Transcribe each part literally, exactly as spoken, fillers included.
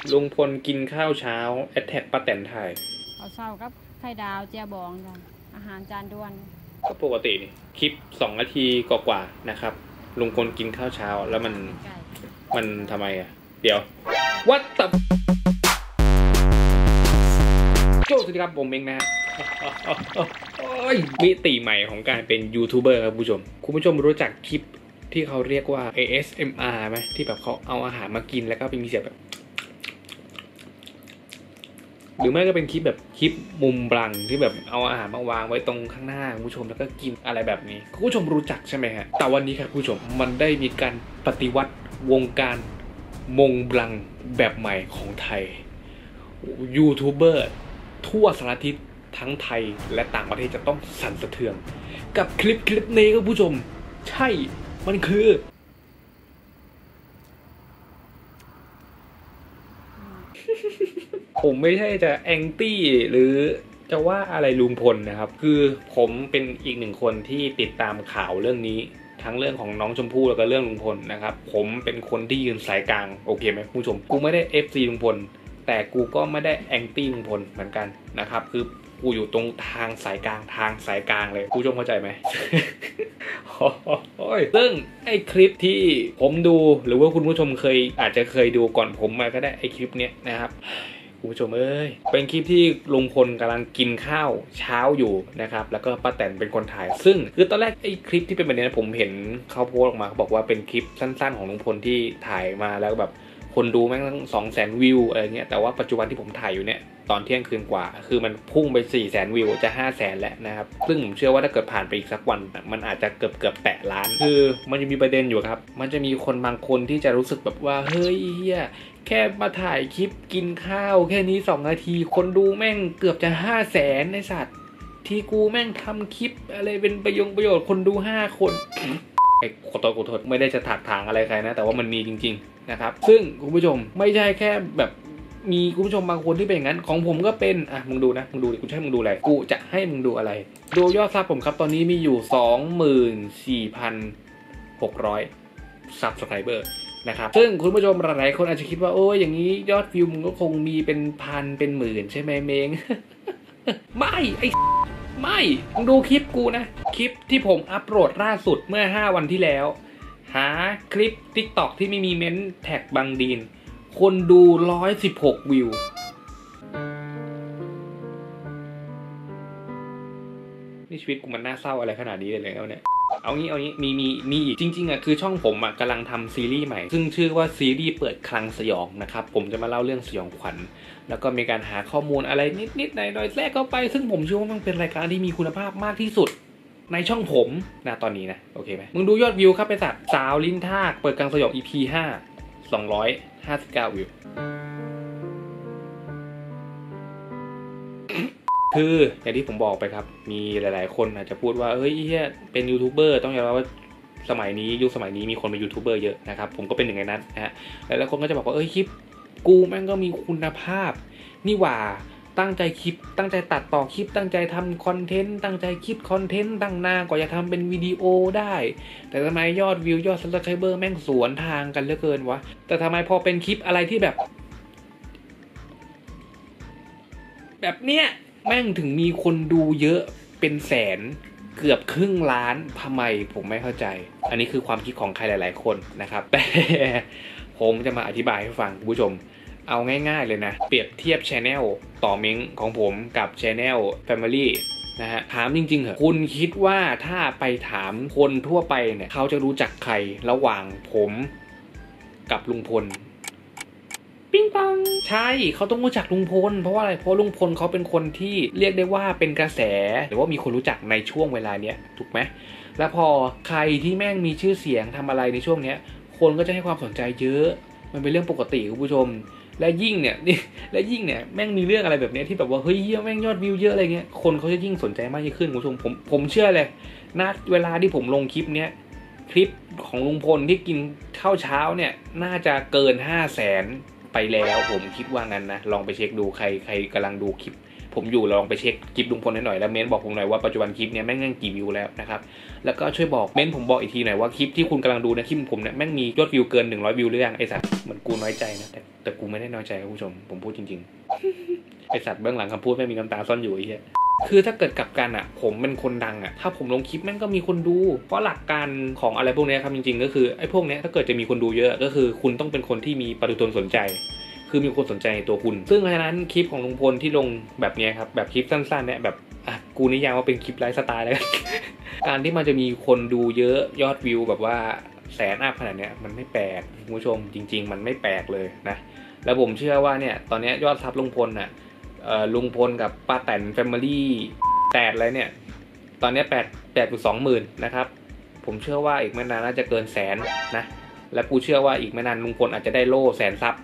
ลุงพลกินข้าวเช้าแอดแท็กป้าแตนไทยเอาเช้ากับไข่ดาวเจียบองจ้ะอาหารจานด่วนก็ปกตินี่คลิปสองนาทีกว่าๆนะครับลุงพลกินข้าวเช้าแล้วมันมันทำไมอ่ะเดี๋ยววัดตับโจ้สวัสดีครับผมเองนะโอ้ยมิติใหม่ของการเป็นยูทูบเบอร์ครับคุณผู้ชมคุณผู้ชมรู้จักคลิปที่เขาเรียกว่า เอ เอส เอ็ม อาร์ ไหมที่แบบเขาเอาอาหารมากินแล้วก็เป็นมีเสียงแบบหรือไม่ก็เป็นคลิปแบบคลิปมุมบลังที่แบบเอาอาหารมาวางไว้ตรงข้างหน้าคุณผู้ชมแล้วก็กินอะไรแบบนี้คุณผู้ชมรู้จักใช่ไหมฮะแต่วันนี้ครับคุณผู้ชมมันได้มีการปฏิวัติวงการมงบลังแบบใหม่ของไทยยูทูบเบอร์ทั่วสารทิศทั้งไทยและต่างประเทศจะต้องสั่นสะเทือนกับคลิปคลิปนี้ครับผู้ชมใช่มันคือผมไม่ใช่จะแองตี้หรือจะว่าอะไรลุงพลนะครับคือผมเป็นอีกหนึ่งคนที่ติดตามข่าวเรื่องนี้ทั้งเรื่องของน้องชมพู่แล้วก็เรื่องลุงพลนะครับผมเป็นคนที่ยืนสายกลางโอเคไหมผู้ชมกูไม่ได้ เอฟ ซี ลุงพลแต่กูก็ไม่ได้แองตี้ลุงพลเหมือนกันนะครับคือกูอยู่ตรงทางสายกลางทางสายกลางเลยผู้ชมเข้าใจไหม ซึ่งไอ้คลิปที่ผมดูหรือว่าคุณผู้ชมเคยอาจจะเคยดูก่อนผมมาก็ได้ไอ้คลิปเนี้ยนะครับคุณผู้ชมเอ้ยเป็นคลิปที่ลุงพลกำลังกินข้าวเช้าอยู่นะครับแล้วก็ป้าแตนเป็นคนถ่ายซึ่งคือตอนแรกไอ้คลิปที่เป็นแบบนี้นะผมเห็นเขาโพสต์ออกมาเขาบอกว่าเป็นคลิปสั้นๆของลุงพลที่ถ่ายมาแล้วแบบคนดูแม่งตั้งสองแสนวิวอะไรเงี้ยแต่ว่าปัจจุบันที่ผมถ่ายอยู่เนี่ยตอนเที่ยงคืนกว่าคือมันพุ่งไปสี่แสนวิวจะห้าแสนแล้วนะครับซึ่งผมเชื่อว่าถ้าเกิดผ่านไปอีกสักวันมันอาจจะเกือบเกือบแตะล้านคือมันจะมีประเด็นอยู่ครับมันจะมีคนบางคนที่จะรู้สึกแบบว่าเฮ้ยเฮียแค่มาถ่ายคลิปกินข้าวแค่นี้สองนาทีคนดูแม่งเกือบจะห้าแสนในสัตว์ที่กูแม่งทำคลิปอะไรเป็นประโยชน์ประโยชน์คนดูห้าคนไอ้ขอโทษขอโทษไม่ได้จะถักถางอะไรใครนะแต่ว่ามันมีจริงๆนะครับซึ่งคุณผู้ชมไม่ใช่แค่แบบมีคุณผู้ชมบางคนที่เป็นอย่างนั้นของผมก็เป็นอ่ะมึงดูนะมึงดูดิกูจะให้มึงดูอะไรกูจะให้มึงดูอะไรดูยอดซับผมครับตอนนี้มีอยู่ สองหมื่นสี่พันหกร้อย ซับสไครเบอร์นะครับซึ่งคุณผู้ชมหลายๆคนอาจจะคิดว่าโอ้ยอย่างนี้ยอดวิวมึงก็คงมีเป็นพันเป็นหมื่นใช่ไหมเมง ไม่ไอ้ไม่มึงดูคลิปกูนะคลิปที่ผมอัปโหลดล่าสุดเมื่อห้าวันที่แล้วหาคลิป ติ๊กต็อก ที่ไม่มีเม้นแท็กบังดีนคนดูหนึ่งร้อยสิบหกวิวนี่ชีวิตกูมันน่าเศร้าอะไรขนาดนี้เลยแล้วเนี่ยเอางี้เอางี้มีมีมีอีกจริงๆอ่ะคือช่องผมอ่ะกำลังทำซีรีส์ใหม่ซึ่งชื่อว่าซีรีส์เปิดคลังสยองนะครับผมจะมาเล่าเรื่องสยองขวัญแล้วก็มีการหาข้อมูลอะไรนิดๆหน่อยๆแทรกเข้าไปซึ่งผมเชื่อว่ามันเป็นรายการที่มีคุณภาพมากที่สุดในช่องผมนะตอนนี้นะโอเคไหมมึงดูยอดวิวครับไปสัตว์สาวลิ้นทากเปิดคลังสยอง อี พี ห้า สองร้อยห้าสิบเก้าวิวคืออย่างที่ผมบอกไปครับมีหลายๆคนอาจจะพูดว่าเฮ้ยเฮียเป็นยูทูบเบอร์ต้องยอมรับว่าสมัยนี้ยุคสมัยนี้มีคนเป็นยูทูบเบอร์เยอะนะครับผมก็เป็นหนึ่งในนั้นนะฮะหลายๆคนก็จะบอกว่าเอ้ยคลิปกูแม่งก็มีคุณภาพนี่หว่าตั้งใจคลิปตั้งใจตัดต่อคลิปตั้งใจทำคอนเทนต์ตั้งใจคิดคอนเทนต์ตั้งนานกว่าจะทำเป็นวิดีโอได้แต่ทำไมยอดวิวยอดซับสไครเบอร์แม่งสวนทางกันเหลือเกินวะแต่ทำไมพอเป็นคลิปอะไรที่แบบแบบเนี้ยแม่งถึงมีคนดูเยอะเป็นแสนเกือบครึ่งล้านทำไมผมไม่เข้าใจอันนี้คือความคิดของใครหลายๆคนนะครับแต่ผมจะมาอธิบายให้ฟังคุณผู้ชมเอาง่ายๆเลยนะเปรียบเทียบ Channel ต่อเม้งของผมกับ Channel Family นะฮะถามจริงๆเหรอคุณคิดว่าถ้าไปถามคนทั่วไปเนี่ยเขาจะรู้จักใครระหว่างผมกับลุงพลปิ้งปังใช่เขาต้องรู้จักลุงพลเพราะว่าอะไรเพราะลุงพลเขาเป็นคนที่เรียกได้ว่าเป็นกระแสหรือว่ามีคนรู้จักในช่วงเวลาเนี้ยถูกไหมแล้วพอใครที่แม่งมีชื่อเสียงทำอะไรในช่วงเนี้ยคนก็จะให้ความสนใจเยอะมันเป็นเรื่องปกติคุณผู้ชมและยิ่งเนี่ยนี่และยิ่งเนี่ยแม่งมีเรื่องอะไรแบบนี้ที่แบบว่าเฮ้ยแม่งยอดวิวเยอะอะไรเงี้ยคนเขาจะยิ่งสนใจมากยิ่งขึ้นคุณผู้ชมผมผมเชื่อเลยณเวลาที่ผมลงคลิปเนี้ยคลิปของลุงพลที่กินข้าวเช้าเนี่ยน่าจะเกินห้าแสนไปแล้วผมคิดว่างั้นนะลองไปเช็คดูใครใครกำลังดูคลิปผมอยู่ลองไปเช็คคลิปลุงพลให้หน่อยแล้วเม้นบอกผมหน่อยว่าปัจจุบันคลิปเนี้ยแม่งนั่งกี่วิวแล้วนะครับแล้วก็ช่วยบอกเม้นผมบอกอีกทีหน่อยว่าคลิปที่คุณกำลังดูนะคลิปผมเนี่ยแม่งมียอดวิวเกินหนึ่งร้อยวิวหรือยังไอ้สัตว์เหมือนกูน้อยใจนะแต่แต่กูไม่ได้น้อยใจครับผู้ชมผมพูดจริงๆไอ้สัตว์เบื้องหลังคำพูดไม่มีน้ำตาซ่อนอยู่ไอ้เหี้ยคือถ้าเกิดกลับกันอ่ะผมเป็นคนดังอ่ะถ้าผมลงคลิปแม่งก็มีคนดูเพราะหลักการของอะไรพวกนี้ครับจริงๆก็คือไอ้พวกนี้ถ้าเกิดจะมีคนดูเยอะก็คือคุณต้องเป็นคนที่มีปฏิชนสนใจคือมีคนสนใจในตัวคุณซึ่งเพราะฉะนั้นคลิปของลุงพลที่ลงแบบนี้ครับแบบคลิปสั้นๆเนี่ยแบบอ่ะกูนิยามว่าเป็นคลิปไลฟ์สไตล์แล้ว การที่มันจะมีคนดูเยอะยอดวิวแบบว่าแสนอัพขนาดเนี้ยมันไม่แปลกคุณผู้ชมจริงๆมันไม่แปลกเลยนะแล้วผมเชื่อว่าเนี่ยตอนนี้ยอดซับลุงพลน่ะลุงพลกับป้าแตนแฟมิลี่แปดอะไรเนี่ยตอนนี้แปดแปดจุดสองหมื่นนะครับผมเชื่อว่าอีกไม่นานน่าจะเกินแสนนะและกูเชื่อว่าอีกไม่นานลุงพลอาจจะได้โล่แสนซับ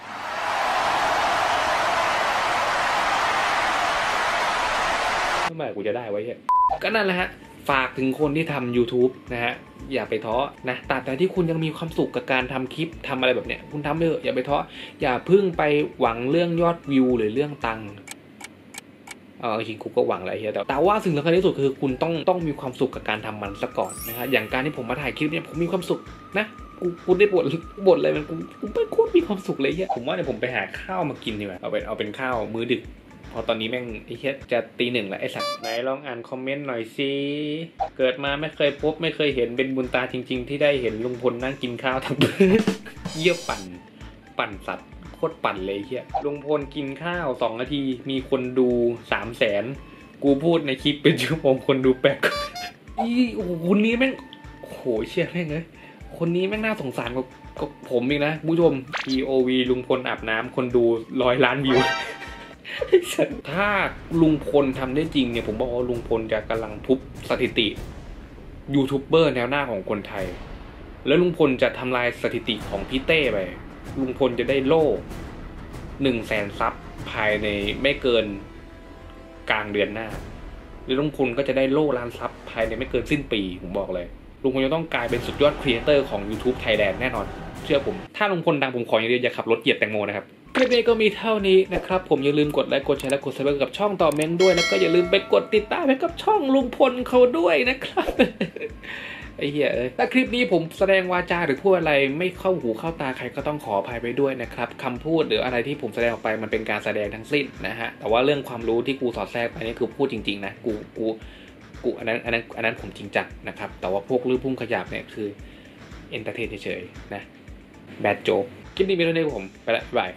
เมื่อไหร่กูจะได้ไว้เนี่ยก็นั่นแหละฮะฝากถึงคนที่ทำ YouTube นะฮะอย่าไปท้อนะตราบใดที่คุณยังมีความสุขกับการทำคลิปทำอะไรแบบเนี้ยคุณทำไปเถอะอย่าไปท้ออย่าพึ่งไปหวังเรื่องยอดวิวหรือเรื่องตังค์เออจริงกูก็หวังอะไรเฮียแต่แต่ว่าสิ่งสำคัญที่สุดคือคุณต้องต้องมีความสุขกับการทำมันซะก่อนนะฮะอย่างการที่ผมมาถ่ายคลิปเนี่ยผมมีความสุขนะกูกูได้บทบทอะไรมันกูกูไม่โคตรมีความสุขเลยเฮียผมว่าเนี่ยผมไปหาข้าวมากินดีกว่าเอาเป็นเอาเป็นข้าวมื้อดึกพอตอนนี้แม่งไอ้เฮียจะตีหนึ่งแล้วไอ้สัตว์ไหนลองอ่านคอมเมนต์หน่อยสิเกิดมาไม่เคยพบไม่เคยเห็นเป็นบุญตาจริงๆที่ได้เห็นลุงพลนั่งกินข้าวทั้งเยี่ยปั่นปั่นสัตว์โคตรปั่นเลยเฮียลุงพลกินข้าวสองนาทีมีคนดูสามแสนกูพูดในคลิปเป็นชั่วโมงคนดูแปดอีโอ้โหคนนี้แม่งโอ้โหเชี่ยแม่งเลยคนนี้แม่งน่าสงสารกว่ากับผมอีกนะผู้ชม พี โอ วี ลุงพลอาบน้ำคนดูร้อยล้านวิวถ้าลุงพลทำได้จริงเนี่ยผมบอกว่าลุงพลจะกำลังทุบสถิติยูทูบเบอร์แนวหน้าของคนไทยแล้วลุงพลจะทำลายสถิติของพี่เต้ไปลุงพลจะได้โล่หนึ่งแสนซับภายในไม่เกินกลางเดือนหน้าหรือลุงพลก็จะได้โล่ล้านซับภายในไม่เกินสิ้นปีผมบอกเลยลุงพลจะต้องกลายเป็นสุดยอดครีเอเตอร์ของ YouTube Thailand แน่นอนเชื่อผมถ้าลุงพลดังผมขออย่างเดียวอย่าขับรถเหยียบแตงโมนะครับคลิปนี้ก็มีเท่านี้นะครับผมอย่าลืมกดไลค์กดแชร์และกดซับสไครบ์กับช่องต่อเม้งด้วยแล้วก็อย่าลืมไปกดติดตามให้กับช่องลุงพลเขาด้วยนะครับไอ้เหี้ยเอ้ยถ้าคลิปนี้ผมแสดงวาจาหรือพูดอะไรไม่เข้าหูเข้าตาใครก็ต้องขออภัยไปด้วยนะครับคำพูดหรืออะไรที่ผมแสดงออกไปมันเป็นการแสดงทั้งสิ้นนะฮะแต่ว่าเรื่องความรู้ที่กูสอดแทรกไปนี่คือพูดจริงๆนะกูกูกูอันนั้นอันนั้นอันนั้นผมจริงจังนะครับแต่ว่าพวกลือพุ่งขยับเนี่ยคือเอนเตอร์เทนเฉยๆนะแบดโจ๊กคลิปนี้มีเท่านี้ผมไปละบาย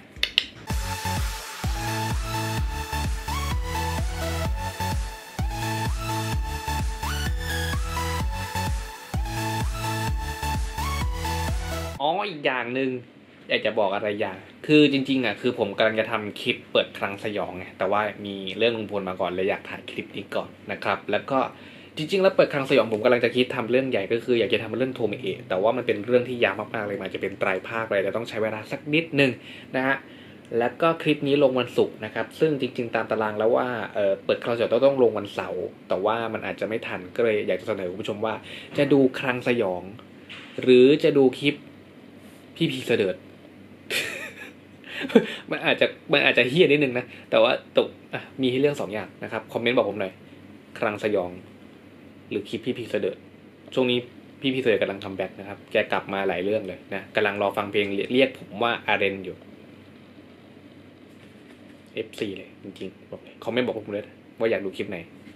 อ๋ออีกอย่างหนึ่งอยากจะบอกอะไรอย่างคือจริงๆอ่ะคือผมกำลังจะทำคลิปเปิดคลังสยองไงแต่ว่ามีเรื่องลุงพลมาก่อนเลยอยากถ่ายคลิปนี้ก่อนนะครับแล้วก็จริงๆแล้วเปิดคลังสยองผมกำลังจะคิดทำเรื่องใหญ่ก็คืออยากจะทำเรื่องโทเมเอะแต่ว่ามันเป็นเรื่องที่ยาวมากๆเลยมันจะเป็นไตรภาคเลยแต่ต้องใช้เวลาสักนิดนึงนะฮะแล้วก็คลิปนี้ลงวันศุกร์นะครับซึ่งจริงๆตามตารางแล้วว่าเอ่อเปิดคลังสยองต้องลงวันเสาร์แต่ว่ามันอาจจะไม่ทันก็เลยอยากจะเสนอคุณผู้ชมว่าจะดูคลังสยองหรือจะดูคลิปพี่พีเสดิร์ด มันอาจจะมันอาจจะเฮี้ยนิดนึงนะแต่ว่าตกมีให้เรื่องสองอย่างนะครับคอมเมนต์บอกผมหน่อยคลังสยองหรือคลิปพี่พีเสดิร์ดช่วงนี้พี่พีเสดิร์ดกำลังคัมแบ็กนะครับแกกลับมาหลายเรื่องเลยนะกำลังรอฟังเพลงเรียกผมว่าอาเรนอยู่ เอฟ ซี เลยจริงๆบอกเลยคอมเมนต์บอกผมเลยว่าอยากดูคลิปไหน